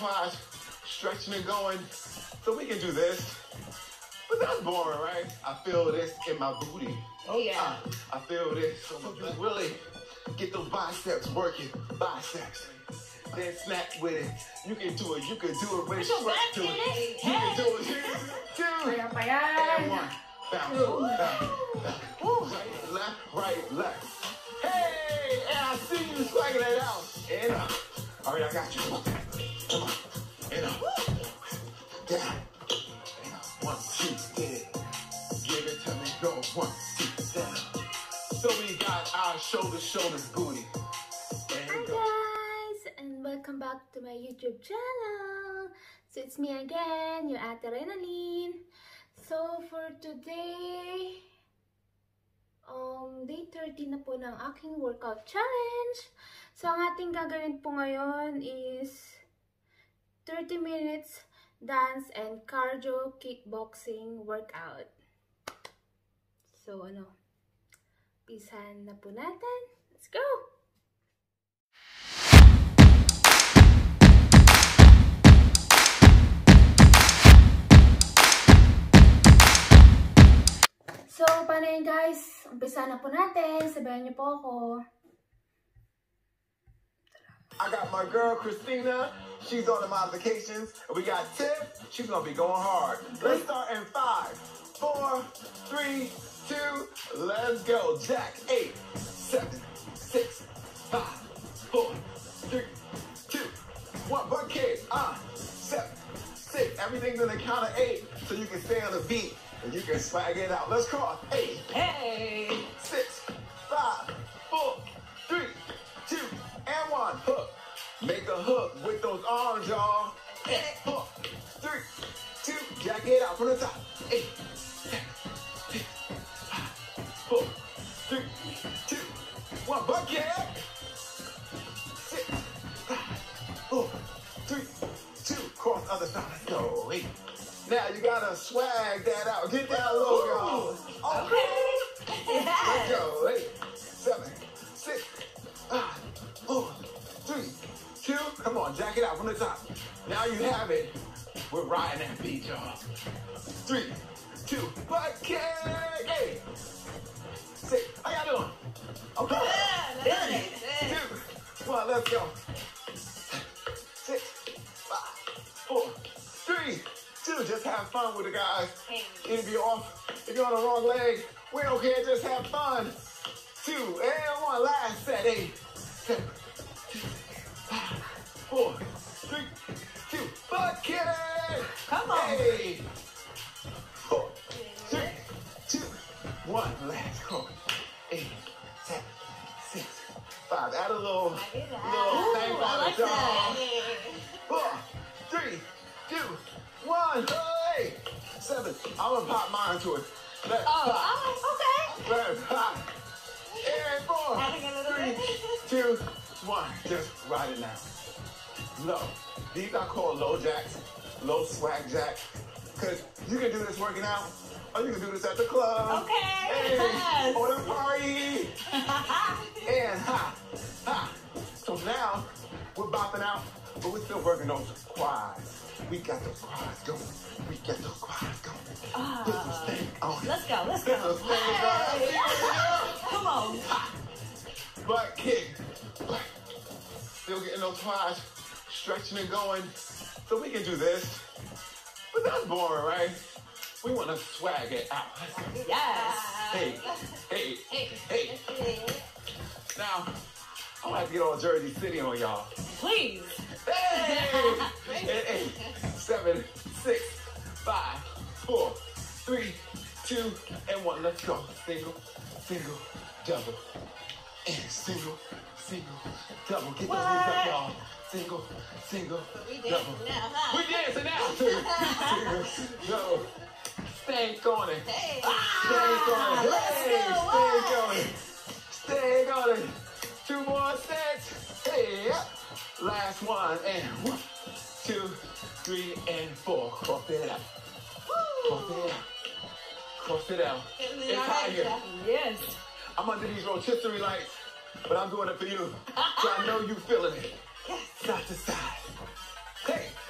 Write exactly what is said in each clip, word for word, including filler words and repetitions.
twice, stretching and going, so we can do this. But that's boring, right? I feel this in my booty. Oh, yeah. Uh, I feel this. So you really get those biceps working. Biceps. Then snap with it. You can do it. You can do it. Really stretch to it. it. You can do it. Two. Kaya pa yan. And one. Bounce. Bounce. Bounce. Right, left, right, left. Hey! And I see you swagging it out. And up. All right, I got you. Come on. And up. Down. And up. One, two, yeah. Give it to me. Go. One, two, down. So we got our shoulder, shoulders, booty. Hi guys! And welcome back to my YouTube channel. So it's me again, your Ate Renaline. So for today, um, day thirty na po ng aking workout challenge. So ang ating gagawin po ngayon is thirty minutes dance and cardio kickboxing workout. So ano, pisahan na po natin. Let's go! So, paano yun guys? Umpisa na po natin. Sabayan niyo po ako. I got my girl Christina. She's on the modifications. And we got Tiff. She's gonna be going hard. Let's start in five, four, three, two, let's go. Jack, eight, seven, six, five, four, three, two, one. Butt kick. Uh, seven, six. Everything's in the count of eight, so you can stay on the beat. And you can swag it out. Let's cross. Eight, Hey! six, five, four, three, two, and one. Hook. Make a hook with those arms, y'all. Hook. Three, two, jack it out from the top. Eight, seven, six, five, four, three, two, one. Butt kick. Six, five, four, three, two. Cross other side. Let's go. Eight. Now you gotta swag that out. Get that low, y'all. Okay. Let's go. Eight, seven, six, five, four, three, two. Come on, jack it out from the top. Now you have it. We're riding that beat, y'all. Three, two, butt kick. Eight, six. How y'all doing? Okay. Three, two, one. Let's go. Six, five, four, three. Two, just have fun with the guys. If you're off, if you're on the wrong leg, we don't care, just have fun. Two, and one, last set. Eight, seven, six, five, four, three, two, butt kick. Come on. Hey. Four, three, two, one, last go. Eight, seven, six, five. Add a little, little thing on it, y'all. Four, three, two, one, hey, seven. I'm gonna pop mine to it. Let's Oh, pop. oh, okay. Let's pop. And four, Adding a little three, bit. two, one. Just ride it now. Low. These are called low jacks, low swag jack. Cause you can do this working out, or you can do this at the club. Okay. Hey, Yes. or the party. And ha, ha. So now we're bopping out, but we're still working those quads. We got those quads going. We got those quads going. Ah. Put some stank on it. Let's go, let's Put go. some stank on it. Come on. Butt kick. Still getting those quads stretching and going. So we can do this. But that's boring, right? We want to swag it out. Yes. Hey, hey, Hey. hey. Now, I'm going to have to get all Jersey City on y'all. Please. Hey! Eight, eight, seven, six, five, four, three, two, and one. Let's go. Single, single, double, and single, single, double. Get those knees up, y'all. Single, single, double. We dancing now. Single, double. Stank on it. Hey. Stank on it. Let's Hey, go. stank on it. Stank on it. Two more sets. Hey, yep. Last one, and one, two, three, and four. Cross it out. Cross it out. Cross it out. It's hot here. Yes. I'm under these rotisserie lights, but I'm doing it for you. So I know you feeling it. Side to side. Hey.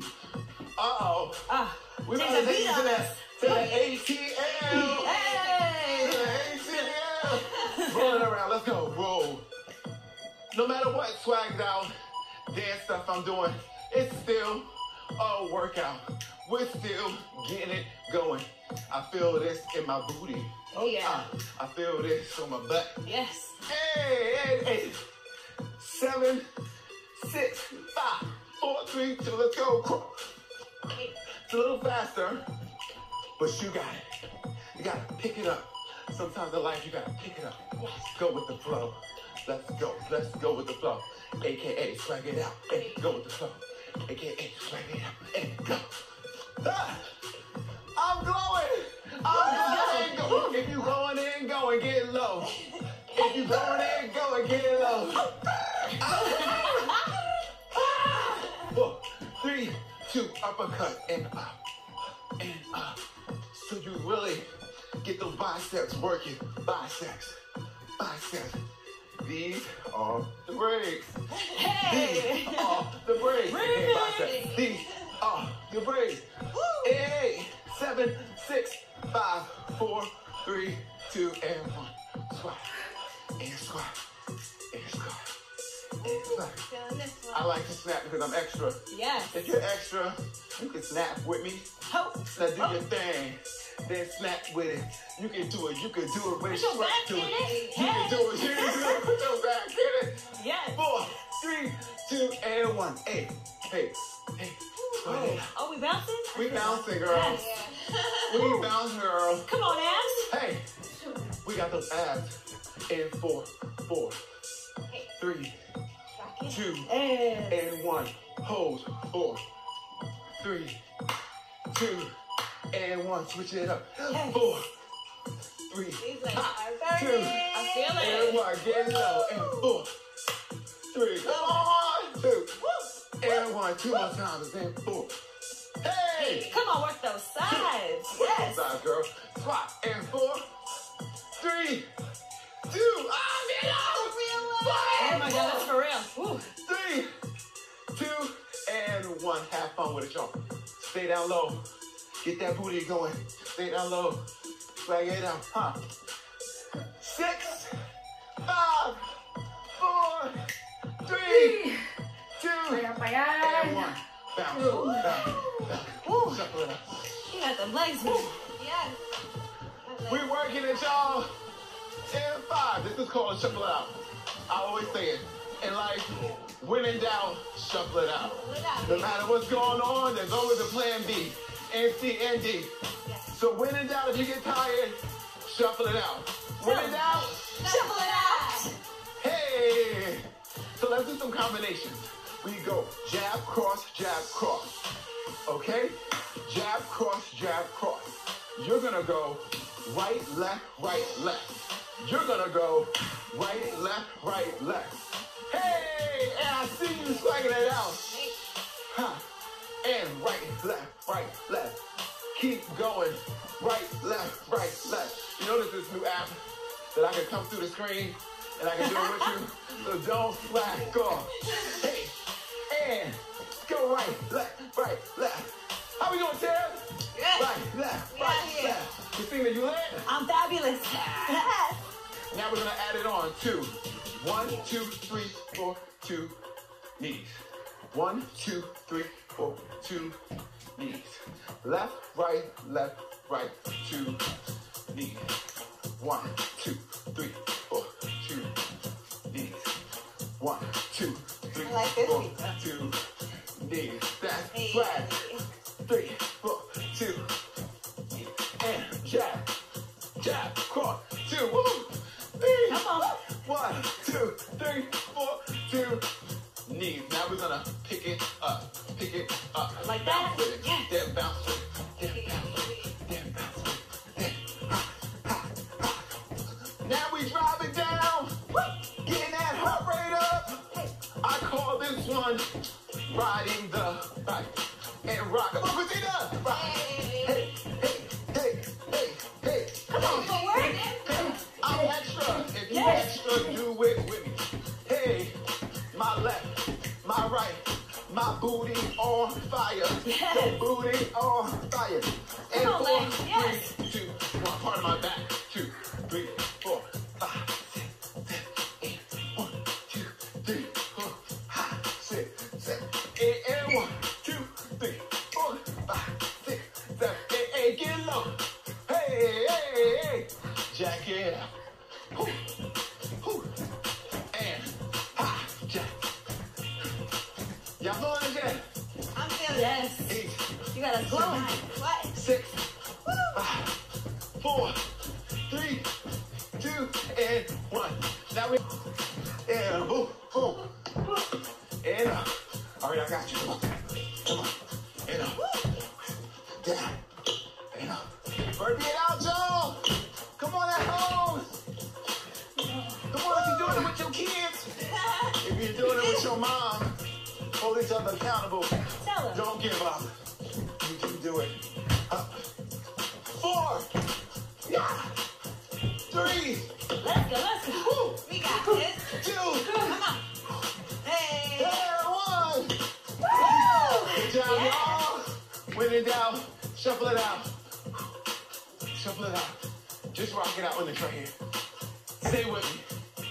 Uh-oh. Ah, We take better the take beat it to on the, us. to the A T L. Hey! To the A T L. Rolling around. Let's go. Whoa. No matter what swagged out dance stuff I'm doing, it's still a workout. We're still getting it going. I feel this in my booty. Oh, yeah. Uh, I feel this on my butt. Yes. Hey, hey, hey. Seven, six, five, four, three, two, let's go. It's a little faster, but you got it. You gotta pick it up. Sometimes in life you gotta pick it up. Go with the flow. Let's go. Let's go with the flow. A K A swag it out. Hey, go with the flow. A K A swag it out. Hey, go. Ah, I'm glowing. I'm glowing. Go. If you going in, go and get low. If you going in, go and get low. Four, three, two, uppercut and up and up. So you really get those biceps working. Biceps, biceps. These are the breaks. Hey! These are the breaks. Break. Biceps. These are the breaks. Eight, seven, six, five, four, three, two, and one. Squat and squat and squat and squat. Feeling this one. I like to snap because I'm extra. Yes. If you're extra, you can snap with me. Ho. Now do your thing. Then snap with it. You can do it. You can do it. When Put your Shrek back do in it. it. You can do it. You can do it. Put your back in it. Yes. Four, three, two, and one. Hey, hey, hey. Go ahead. Oh, we bouncing? We bouncing, girl. Yes. We bouncing, girl. Come on, abs. Hey, we got those abs. In four, four, three, two, And and one. Hold. Four, three, two, and one. Switch it up. Yes. Four, three, he's like, ah, I'm two, burning. I feel and it. one. Get low. And four, three. Come on. Two, and one. Two more times. And four. Hey. Come on, work those sides. Yes. Side, girl. Squat. And four, three, two. Ah, man. Oh my God, that's for real. Woo. Three, two, and one. Have fun with it, y'all. Stay down low. Get that booty going. Stay down low. Swag it out. Huh? Six, five, four, three, two, Kaya pa yan. and one. Bounce, bounce, bounce. Woo. Shuffle it out. You got the legs moving. Yes. We working it, y'all. And five. This is called shuffle it out. I always say it. In life, when in doubt, shuffle it out. No matter what's going on, there's always a plan B. And C and D. So when in doubt, if you get tired, shuffle it out. When in doubt, Shuffle it out. hey. So let's do some combinations. We go jab, cross, jab, cross. Okay? Jab, cross, jab, cross. You're gonna go right, left, right, left. You're gonna go right, left, right, left. Hey, and I see you swagging it out. Huh. And right, left, right, left. Keep going. Right, left, right, left. You notice this new app that I can come through the screen and I can do it with you. So don't slack off. Hey, and go right, left, right, left. How we doing, Tara? Yes. Right, left, right, Yeah. left. Christina, you lit? I'm fabulous. Yes. Now we're gonna add it on. Two. One, two, three, four, two, knees. One, two, three, four, two, knees. Left, right, left, right, two, knees. One, two, three, four, two, knees. One, two, three, I like this four, pizza. two, knees. That's Hey. flat. Three, four, two, and jab, jab, cross, two, woo, three, Come on. one, two, three, four, two, knees. Now we're gonna pick it up, pick it up. Like that? Bounce with it, Yes. then bounce with it, then bounce with it, then bounce with it, then ha, ha, ha. Now we drive it down, getting that heart rate up. I call this one riding the bike and rock. Come on, Christina! Rock. Hey, hey, hey, hey, hey. Come on, forward. Hey, I'm extra. If you Yes. extra, do it with me. Hey, my left, my right, my my booty on fire. Yes. Your booty on fire. And Come on, four, legs. Yes. three, two, one. Part of my back. Two, three, four, five, six, seven, eight. One, two, three, four, five, six, seven, eight. And one, two, three, four, five, six, seven, eight, eight. Get low. Hey, hey, hey. Jack it out. Whew, whew. And ha, jack. Y'all feeling this yet? I'm feeling yes. Eight, You got a glowing. What? six, five, four, three, two, and one. Now we and boom, boom, and up. All right, I got you. Come on, come on, and up, down, and up. Burp it out, y'all. Come on at home. Come on, if you're doing it with your kids, if you're doing it with your mom, hold each other accountable. Tell them. Don't give up. You can do it. Up. Four. Yeah. Three. Let's go, let's go. Woo. We got this. Two. Come on. Hey. And one. Woo! Good job, Yeah. y'all. When in doubt, shuffle it out. Shuffle it out. Just rock it out on the tray here. Stay with me.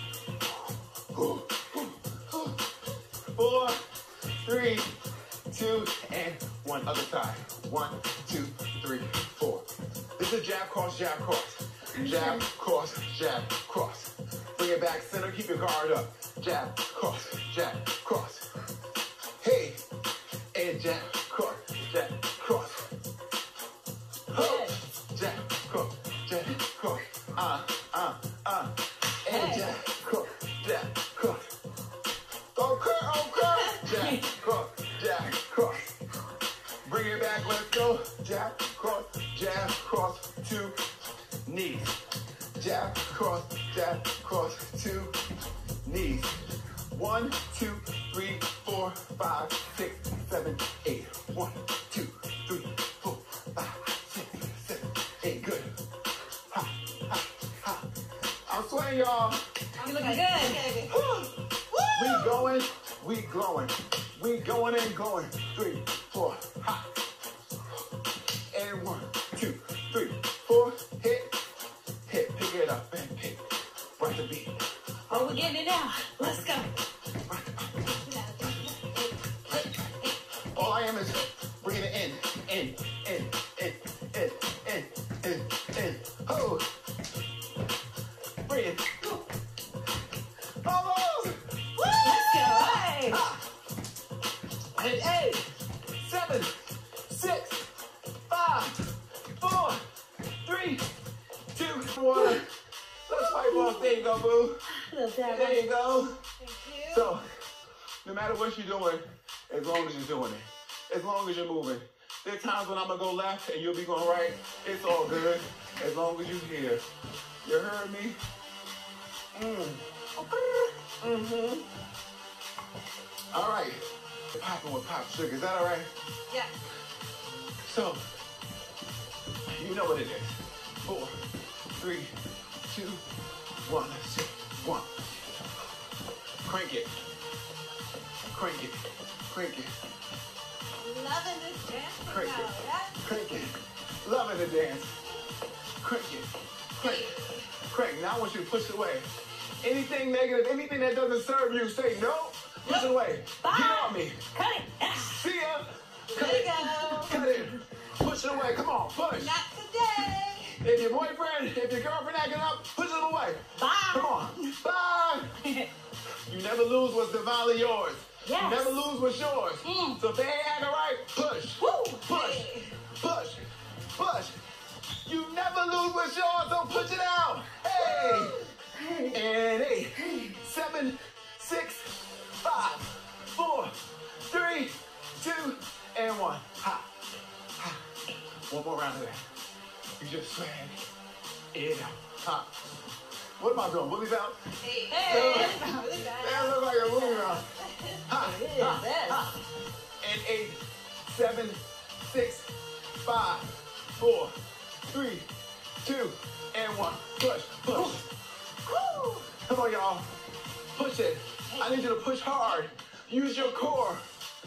Four, three, two, and one. Other side. One, two, three, four. This is jab, cross, jab, cross. Jab, cross, jab, cross. Bring it back center. Keep your guard up. Jab, cross, jab, cross. Hey, and jab, cross, jab, cross. Ho, jab, cross, jab, cross. Uh, uh, uh. And Hey. jab, cross, jab, cross. Okay, okay. Jab, cross, jab, cross. Bring it back, let's go. Jab, cross, jab, cross, two knees. Jab, cross, jab, cross, two knees. One, two, three, four, five, six, seven, eight. One, two, three, four, five, six, seven, eight. Good. Ha, ha, ha. I'm sweating, y'all. You looking good, baby. We going, we glowing. We going and going. Three, four, ha. And one, two, three, four. Hit, hit. Pick it up and pick. Right the beat. Oh, we're getting it now. Let's go. All I am is bringing it in, in, in, in, in, in, in, in. Oh. Bring it. Almost. Let's go. Hey. Ah. And eight, seven, six, five, four, three, two, one. Let's fight off. There you go, boo. Little dab. There you go. Thank you. So, no matter what you're doing, as long as you're doing it, as long as you're moving. There are times when I'm gonna go left and you'll be going right. It's all good, as long as you're here. You heard me? Mm. Mm-hmm. All right. Popping with pop sugar. Is that all right? Yeah. So, you know what it is. Four, three, two, one. Let's see. One. Crank it. Crank it. Crank it. Loving this dance. Crank now. it. Yeah. Crank it. Loving the dance. Crank it. Crank. Crank. Now I want you to push it away. Anything negative, anything that doesn't serve you, say no. Push it away. Bye. Get off me. Cut it. Ah. See ya. Cut There you it. go. Cut it. Push it away. Come on. Push. Not today. If your boyfriend, if your girlfriend acting up, push it away. Bye. Come on. Bye. You never lose what's divinely yours. Yes. You never lose what's yours. Mm. So if they ain't acting right, push. Woo. Push. Hey. Push. Push. You never lose what's yours, so push it out. Hey. And eight, seven, six, five, four, three, two, and one. Ha. Ha. One more round of that. You just swag it out. Ha. What am I doing? Woolies out? Hey. Hey. Really bad. That looks like a woolly round. Ha. It is, Ha. yes. Ha. And eight, seven, six, five, four, three, two, and one. Push, push. Woo. Come on, y'all. Push it. I need you to push hard. Use your core.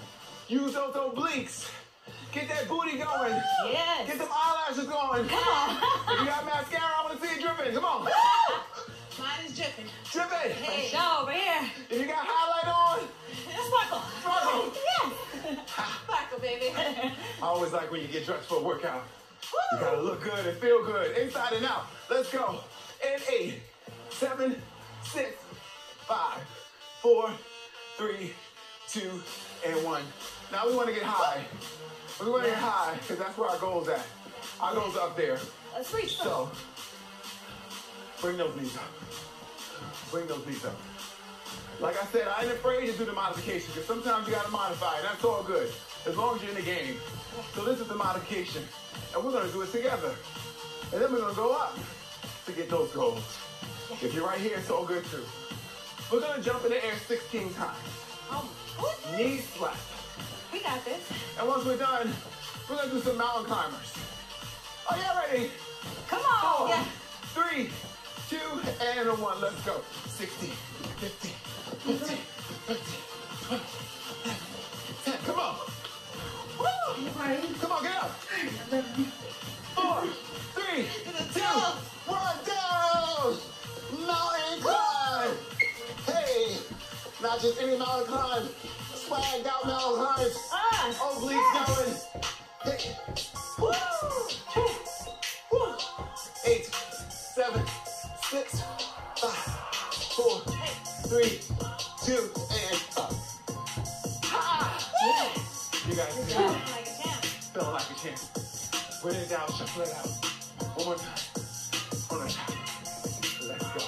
Use those obliques. Get that booty going. Yes. Get them eyelashes going. Come on. If you got mascara, I want to see it dripping. Come on. Mine is dripping. Dripping. Hey, go over here. If you got highlight on, Sparkle. sparkle. Yes. Sparkle, baby. I always like when you get dressed for a workout. You gotta look good and feel good, inside and out. Let's go. In eight, seven, six, five, four, three, two, and one. Now we wanna get high. We wanna get high, because that's where our goal's at. Our goal's up there. Let's reach. So, bring those knees up. Bring those knees up. Like I said, I ain't afraid to do the modification, because sometimes you gotta modify it. That's all good, as long as you're in the game. So this is the modification, and we're gonna do it together. And then we're gonna go up to get those goals. If you're right here, it's all good too. We're gonna jump in the air sixteen times. Oh, what? Knees flat. We got this. And once we're done, we're gonna do some mountain climbers. Are y'all ready? Come on. Four, Yeah. three, two, and a one. Let's go. sixteen, fifteen, fifteen, fifteen, twenty, ten. Come on. Woo! Come on, get up. Four, three, two, one, down. Mountain climb. Hey, not just any mountain climb. Swagged out mountain climbs. Ah. Obliques going. Hey. Woo! Woo! Eight, seven, six, five, four, three, two, and up. Ha! Yes. You guys Good feel job. it? Like a champ. Feeling like a champ. Bring it down, shuffle it out. One more time. One more time. Let's go.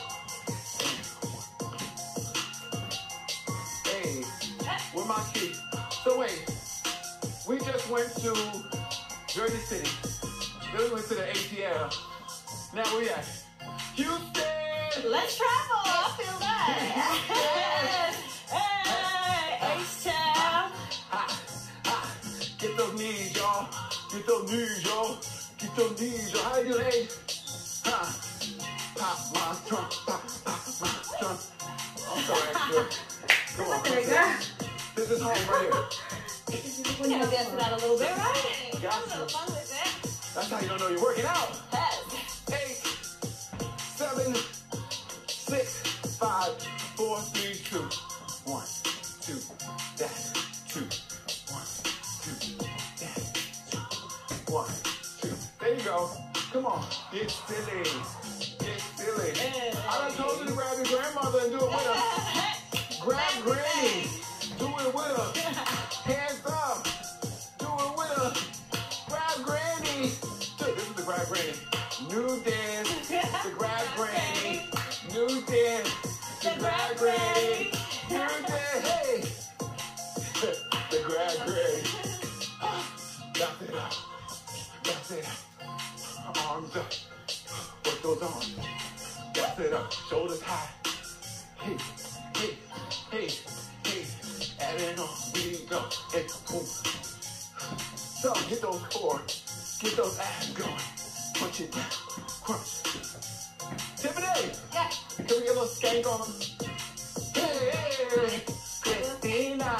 Hey, with my key. So wait, we just went to Jersey City. Then we went to the A T L. Now we at Houston. Let's travel. I feel that. Hey, H-Town. Ha, ha. Get those knees, y'all. Get those knees, y'all. Get those knees, y'all. How you doing, hey? Ha. Pop my trunk, pop, pop my trunk. I'm so extra. Come on, come on. This is home right here. We gotta dance it out a little bit, right? Got Have a little to. fun with it. That's how you don't know you're working out. Yes. Eight, seven, six, five, four, three, two, one, two, dash, two, one, two, dash, two, one, two. There you go. Come on, get silly, get silly. I done told you to grab your grandmother and do it with her. Grab Granny, do it with her. Hands up, do it with her. Grab Granny. This is the grab Granny. New dance, the grab Granny. New dance, the grab Granny. New dance, hey. The grab Granny. That's it up. That's it up. Arms up. Work those arms. That's it up. Shoulders high. Hey, hey, hey, hey. Add it on. We go. Hey, boom. So get those core. Get those abs going. Punch it down. Crunch. Tiffany! Yeah. Can we get a little skank on them? Hey, Christina!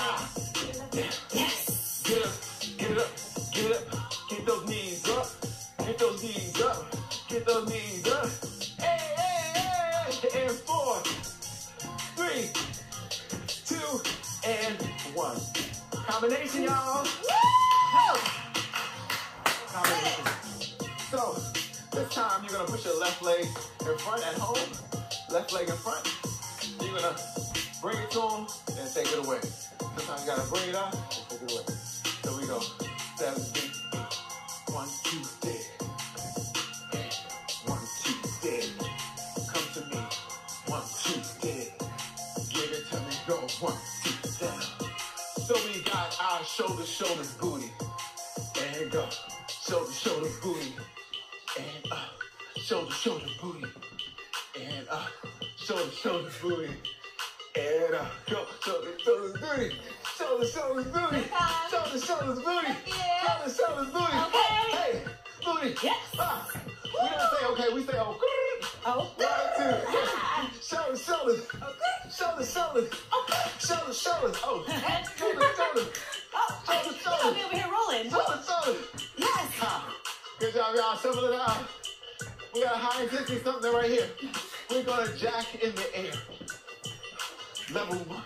Yes. Get up, get up, get up. Get those knees up. Get those knees up. Get those knees up. Hey, hey, hey! And four, three, two, and one. Combination, y'all. Woo! Combination. So, this time you're gonna push your left leg in front at home. Left leg in front. You're gonna bring it to him and take it away. Sometimes you gotta bring it up and take it away. Here we go. Seven, eight, eight. One, two, dead. And one, two, dead. Come to me. One, two, dead. Give it to me. Go. One, two, down. So we got our shoulder, shoulders, booty. And go. Shoulder, shoulder, booty. And up. Shoulder, shoulder, booty. And up. Shoulder, shoulder, booty. And up. Go. Shoulder, shoulder, booty. Shoulder, shoulder, booty. Shoulder, shoulder, booty. Shoulder, shoulder, booty. Okay. Hey, booty. Yes. Ah. We don't say okay, we say oh. Oh. One, two. Shoulders, shoulders. Shoulders, shoulders. Shoulders, shoulders. Oh. Shoulders, shoulders. Oh. Shoulders, You're gonna be over here rolling. Shoulders, shoulders. Yes. Ah, good job, y'all. Shovel it out. We got a high intensity something right here. We're gonna jack in the air. Level one.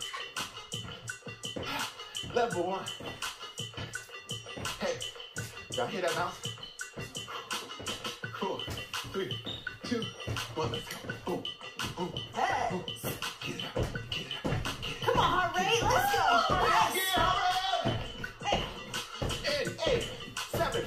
Level one. Hey, y'all hear that mouse? Four, three, two, one, let's go. Boom, boom, Hey. boom. Get it out, get it out, get it out. Come on, heart rate. Let's go. Yes. Yeah, all right. Hey. And eight, seven,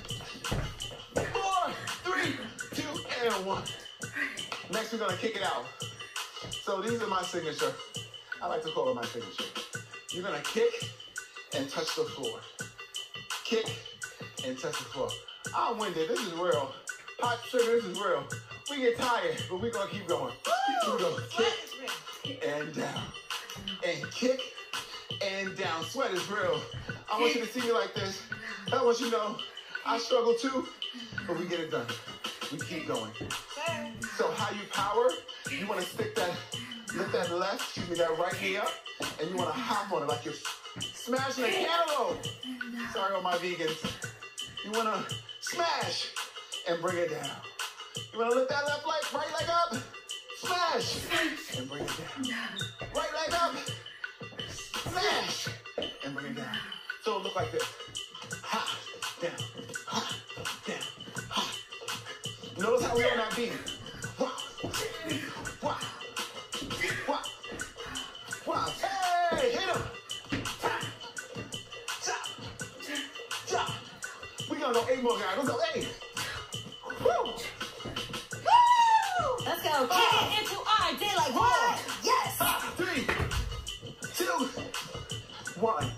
four, three, two, and one. Next, we're gonna kick it out. So these are my signature. I like to call it my signature. You're gonna kick and touch the floor. Kick and touch the floor. I'm winded. This is real. Hot sugar, this is real. We get tired, but we're gonna keep going. Here we go. Kick and down. And kick and down. Sweat is real. I want you to see me like this. I want you to know I struggle too, but we get it done. We keep going. So how you power, you want to stick that, lift that left, excuse me, that right knee up, and you want to hop on it like you're smashing a cantaloupe. Sorry, all my vegans. You want to smash and bring it down. You want to lift that left leg, right leg up, smash and bring it down. Right leg up, smash and bring it down. So it'll look like this. Ha, down, ha, down, ha. Notice how we on that beat. Wah, wah, wah, wah. Hey, hit him. Tap, chop, chop. We gonna go eight more, guys. Let's go eight. Woo. Woo! Let's go. Kick it into our day like what? Yes. Ah, three, two, one.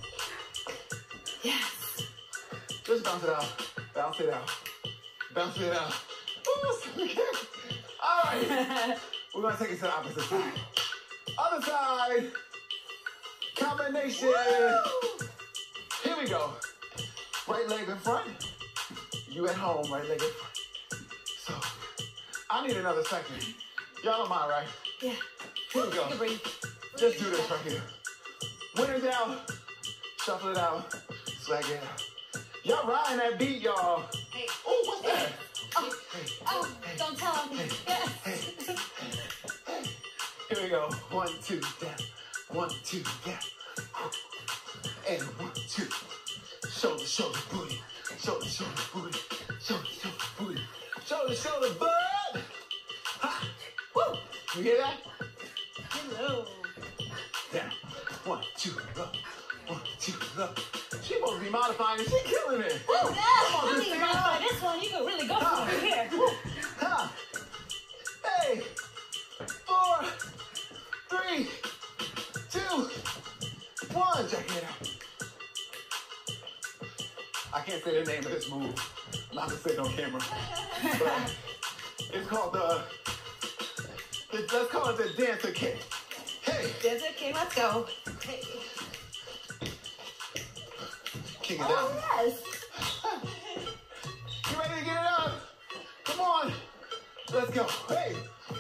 Yes. Just bounce it out. Bounce it out. Bounce it out. Ooh, all right. We're going to take it to the opposite side. Other side. Combination. Woo! Here we go. Right leg in front. You at home, right leg in front. So, I need another second. Y'all don't mind, right? Yeah. Here we go. You can breathe. Just do this right here. Win it down. Shuffle it out. Swag it out. Y'all riding that beat, y'all. Hey. Oh, what's that? Oh, Hey, oh, don't tell me. Yes. hey, hey. Here we go. One, two, down. One, two, down. And one, two. Shoulder, shoulder, booty. Shoulder, shoulder, booty. Shoulder, shoulder, booty. Shoulder, shoulder, butt. Ha. Woo. You hear that? Hello. Down. One, two, up. One, two, up. She supposed to be modifying it. She killing it. Woo, yeah. Come on, I mean, Christina. modify this one. You can really go Ah. for it here. Woo. Ha. Hey. Four. Three. Two. One. Check it out. I can't say the name of this move. I'm not gonna say it on camera. But it's called the, the let's call it the dancer kick. Hey. There's it. Okay, let's go. Hey. Kick it down. Oh, yes. You ready to get it up? Come on. Let's go. Hey.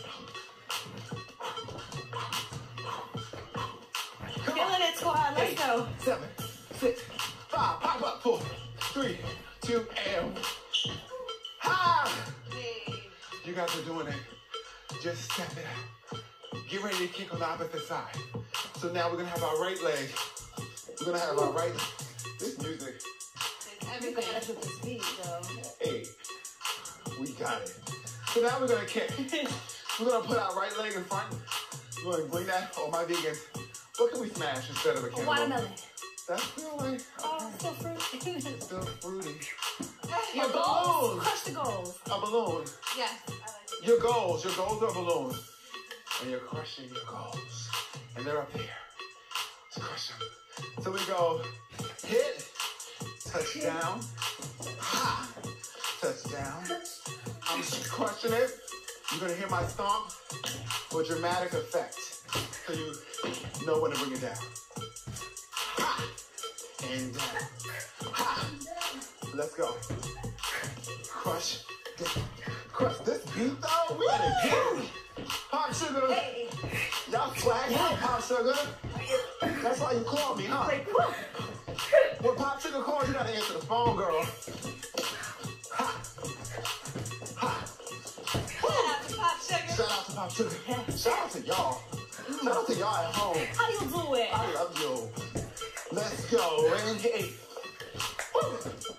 Come on. Feeling it, squad. Let's Eight, go. seven, six, five. Pop up. Four, three, two, and one. Ha! Hey. You guys are doing it. Just step it out. Get ready to kick on the opposite side. So now we're gonna have our right leg. We're gonna have our right. This music. Everything at the speed, though. Hey, we got it. So now we're gonna kick. We're gonna put our right leg in front. We're gonna bring that. Oh my vegans. What can we smash instead of a A cantaloupe? watermelon. That's still like Oh, so fruity. it's still fruity. Your A goals? balloon. Crush the goals. A balloon. Yes. I like it. Your goals. Your goals are balloons. And you're crushing your goals. And they're up there. Let's crush them. So we go hit, touchdown, ha, touchdown. I'm crushing it. You're gonna hear my stomp for dramatic effect. So you know when to bring it down. Ha, and down. Ha. Let's go. Crush. Crush this beat though. We gotta get it. Pop Sugar. Hey. Y'all swag out, Pop Sugar. That's why you call me, huh? Like, woo. When Pop Sugar calls, you gotta answer the phone, girl. Ha. Ha. Shout out to Pop Sugar. Shout out to Pop Sugar. Shout out to y'all. Shout out to y'all at home. How you do it? I love you. Let's go. And eight. Woo.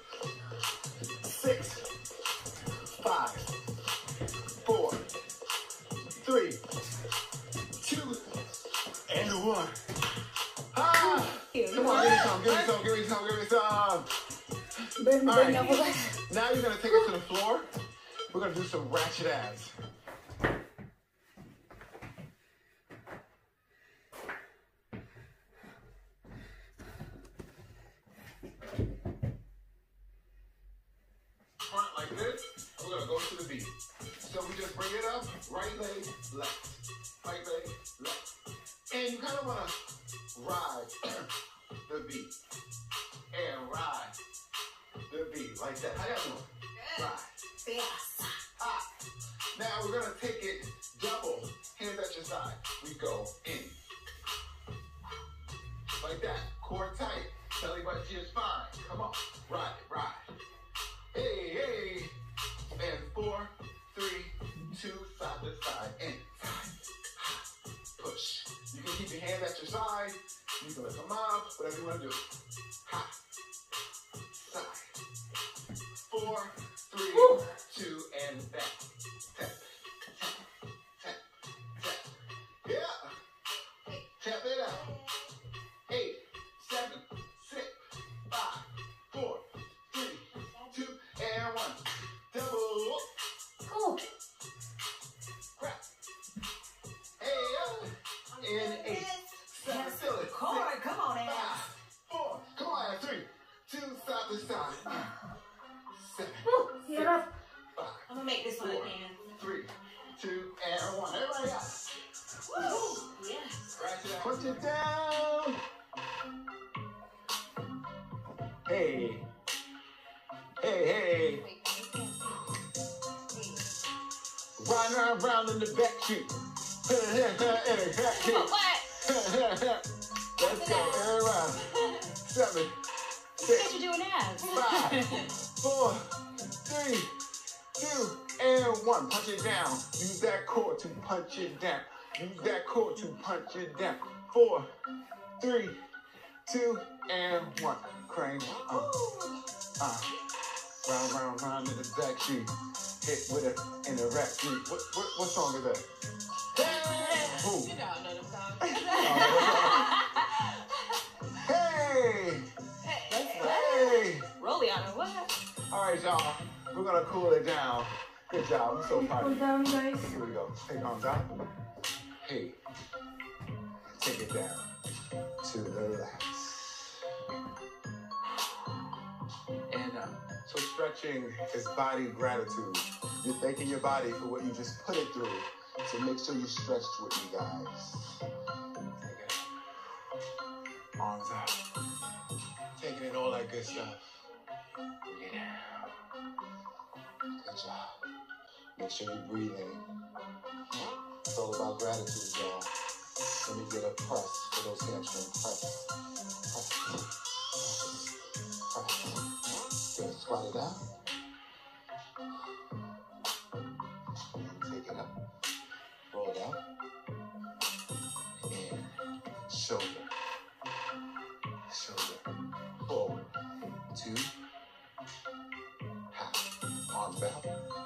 Six. Five. Four. Three. Two. And one. Ah! Come on, give me some, give me some, give me some, give me some. Burn, All burn right. ako guys. Now you're gonna take it to the floor. We're gonna do some ratchet abs. Front like this. We're gonna go to the beat. So we just bring it up. Right leg, left. Right leg, left. And you kind of wanna ride the beat. And ride the beat like that. How y'all doing? Ride. Yes. Ah. Now we're gonna take it double. Hands at your side. We go in. Like that. Core tight. Belly button to your spine. Come on. Ride it, ride. Hey, hey. And four, three, two, side to side. In. Push. You can keep your hands at your side. You can lift them up. Whatever you want to do. Ha. Side. Four, three, Woo. two, and back. Tap, tap, tap, tap. Yeah. Tap it out. Eight, seven, six, five, four, three, two, and one. Double. Cool. Crap. Hey, up. In eight, seven, feel it. Core, come on, Five, ass. four, come on, three, two, side to side. Seven, Woo, hirap. five, I'm gonna make this one four, again. three, two, and one. Everybody out. Woo! Yes. Right there. Put it down. Hey. Hey, hey. Riding around, round in the back street. What? Let's go. Every round. Seven, Because six, you're doing abs. five, four, three, two, and one. Punch it down. Use that core to punch it down. Use that core to punch it down. Four, three, two, and one. Crane. Uh, uh. Round, round, round in the back street. Hit with it in the rap street. What, what, what song is that? Who? You don't know them songs. Hey! Hey, Hey! Rolliana, what? All right, y'all. We're gonna cool it down. Good job. I'm so proud Cool of you. down guys. Here we go. Take arms out. Hey. Take it down to the left. And uh, so stretching is body gratitude. You're thanking your body for what you just put it through. So make sure you stretch with me, guys. Take it out. Arms out. Taking in all that good stuff. Bring it down. Good job. Make sure you breathe in. It's all about gratitude, y'all. Let me get a press for those hamstrings. Press. Press. Press. Good. Squat it out. And take it up. Roll it out. And shoulder. Shoulder. Forward. Two. Half. Arms out.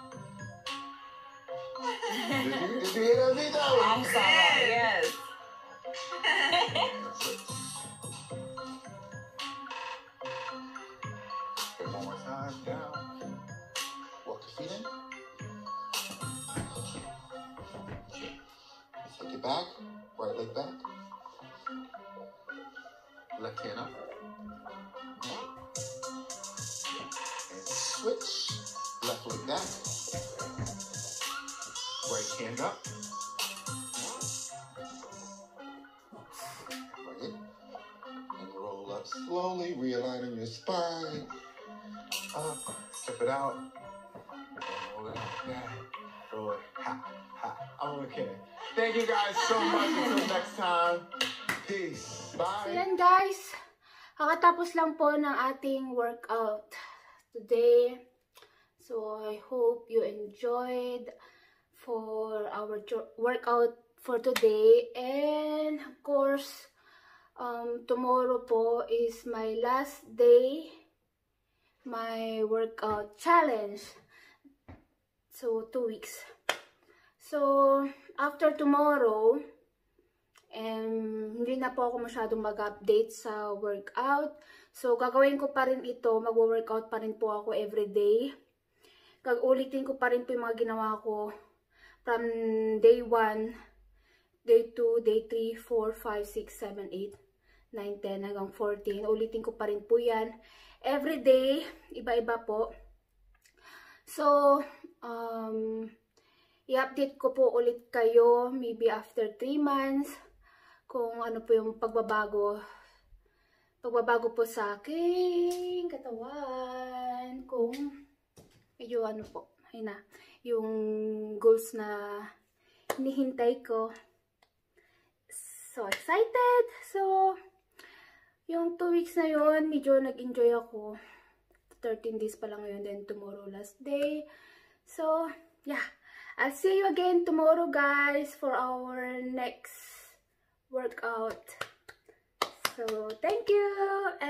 Did you, did you hear that, Vito? I'm sorry, yes. That's it. Good, one more time, down. Walk your feet in. Take it back, right leg back. Left hand up. And switch, left leg back. Right hand up. Bring it. And roll up slowly, realigning your spine. Up, step it out. And roll it out. Back. Roll it. Ha, ha. I'm okay. Thank you guys so much. Until next time. Peace. So Bye. yan guys. kakatapos lang po ng ating workout today. So, I hope you enjoyed for our workout for today. And, of course, um, tomorrow po is my last day, my workout challenge. So, two weeks. So, after tomorrow, and hindi na po ako masyadong mag-update sa workout. So, gagawin ko pa rin ito. Mag-workout pa rin po ako everyday. Gag-ulitin ko pa rin po yung mga ginawa ko from day one, day two, day three, four, five, six, seven, eight, nine, ten, hanggang fourteen. Ulitin ko pa rin po yan. Everyday, iba-iba po. So, um, i-update ko po ulit kayo maybe after three months kung ano po yung pagbabago pagbabago po sa aking katawan, kung medyo ano po, ayun na, yung goals na hinihintay ko. So excited! So, yung two weeks na yun, medyo nag-enjoy ako. thirteen days pa lang ngayon, then tomorrow last day. So, yeah. I'll see you again tomorrow, guys, for our next workout. So, thank you!